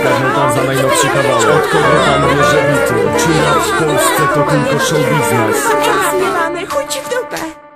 zgarnął tam za najnowszy kawałek. Od kogo pan bierze bity? Czy rap w Polsce to tylko show biznes? Chuj ci w dupę.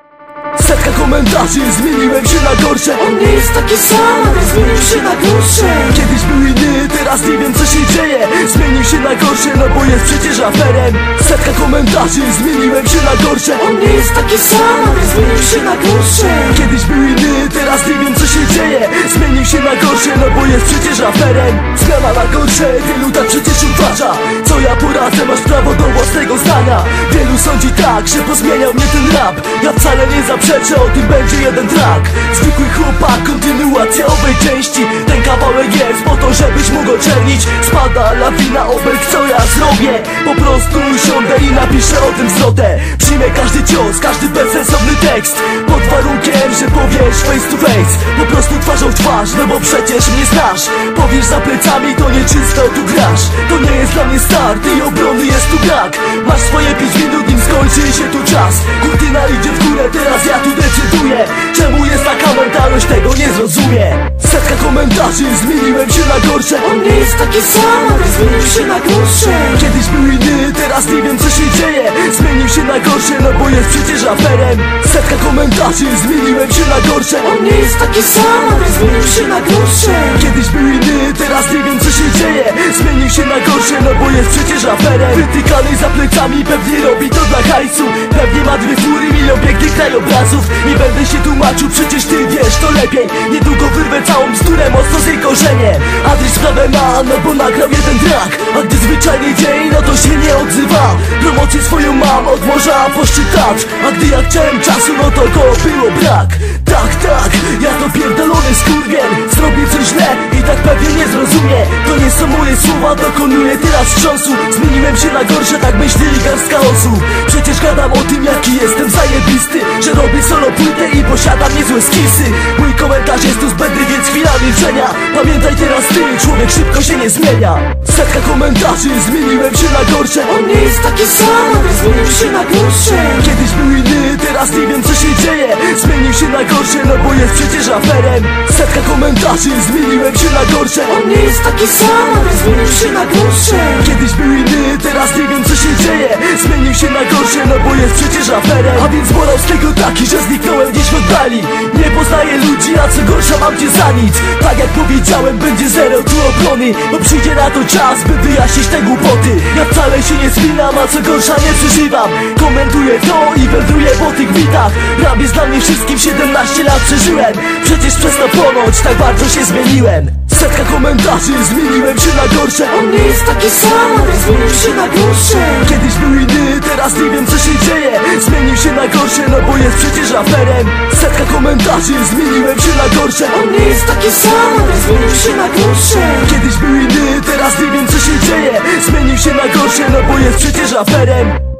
Setka komentarzy, zmieniłem się na gorsze. On nie jest taki sam, ale zmienił się na gorsze. Kiedyś był inny, teraz nie wiem co się dzieje. Zmienił się na gorsze, no bo jest przecież aferem. Setka komentarzy, zmieniłem się na gorsze. On nie jest taki sam, ale zmienił się na gorsze. Kiedyś był inny, teraz nie wiem co się dzieje. Zmienił się na gorsze, no bo jest przecież aferem. Zmiana na gorsze, wielu tak przecież uważa. Co ja poradzę, masz prawo do własnego zdania. Wielu sądzi tak, że pozmieniał mnie ten rap. Ja wcale nie zaprzeczę, o tym będzie jeden track. Zwykły chłopak, kontynuacja owej części. Ten kawałek jest po to, żebyś mógł oczernić. Spada lawina obelg, co ja zrobię? Po prostu usiądę i napiszę o tym zwrotę. Przyjmę każdy cios, każdy bezsensowny tekst, pod warunkiem, że powiesz face to face. Po prostu twarzą w twarz, no bo przecież mnie znasz. Powiesz za plecami, to nieczysto tu grasz. To nie jest dla mnie start i obrony jest tu brak. Masz swoje 5 minut, nim skończy się tu czas. Kurtyna idzie w górę, teraz ja tu decyduję. Czemu jest taka mentalność, tego nie zrozumie. Setka komentarzy, zmieniłem się na gorsze. On nie jest taki sam, ale zmienił się na gorsze. Kiedyś był inny, teraz nie wiem co się dzieje. Zmienił się na gorsze, no bo jest przecież aferem. Setka komentarzy, zmieniłem się na gorsze. On nie jest taki sam, ale zmienił się na gorsze. Kiedyś był inny, teraz nie wiem co się dzieje. Zmienił się na gorsze, no bo jest przecież aferem. Wytykany za plecami, pewnie robi to dla hajsu. Pewnie ma 2 fury, milion pięknych krajobrazów. Nie będę się tłumaczył, przecież ty wiesz to lepiej. Niedługo wyrwę całą bzdurę, mocno z jej korzenie. Adris sprawę ma, no bo nagrał jeden track. A gdy zwyczajny dzień, no to się nie odzywa. Promocję swoją mam od morza po szczytach. A gdy ja chciałem czasu, no to go było brak. Tak, ja to pierdolony skurwiel. Zrobię coś źle i tak pewnie nie zrozumie. To nie są moje słowa, dokonuję teraz wstrząsu. Zmieniłem się na gorsze, tak myśli garstka osób. Przecież gadam o tym, jaki jestem zajebisty, że robię solo płytę i posiadam niezłe skisy. Mój komentarz jest tu zbędny, więc chwila milczenia. Pamiętaj teraz ty, człowiek szybko się nie zmienia. Setka komentarzy, zmieniłem się na gorsze. On nie jest taki sam, ale zmienił się na gorsze. Kiedyś był inny, teraz nie wiem co się dzieje. Zmienił się na gorsze, no bo jest przecież aferem. Setka komentarzy, zmieniłem się na gorsze. On nie jest taki sam, ale zmienił się na gorsze. Kiedyś był inny, teraz nie wiem co się dzieje. Zmienił się na gorsze, no bo jest przecież aferem. A więc morał z tego taki, że zniknąłem gdzieś w oddali. Nie poznaję ludzi, a co gorsza mam cię za nic. Tak jak powiedziałem, będzie zero tu obrony, bo przyjdzie na to czas, by wyjaśnić te głupoty. Ja wcale się nie spinam, a co gorsza nie przeżywam. Komentuję to i wędruję po tych bitach. Rap jest dla mnie wszystkim, 17 lat przeżyłem. Przecież przez to ponoć tak bardzo się zmieniłem. Setka komentarzy, zmieniłem się na gorsze. On nie jest taki sam, ale zmienił się na gorsze. Kiedyś był inny, teraz nie wiem co się dzieje. Zmienił się na gorsze, no bo jest przecież aferem. Setka komentarzy, zmieniłem się na gorsze. On nie jest taki sam, ale zmienił się na gorsze. Kiedyś był inny, teraz nie wiem co się dzieje. Zmienił się na gorsze, no bo jest przecież aferem.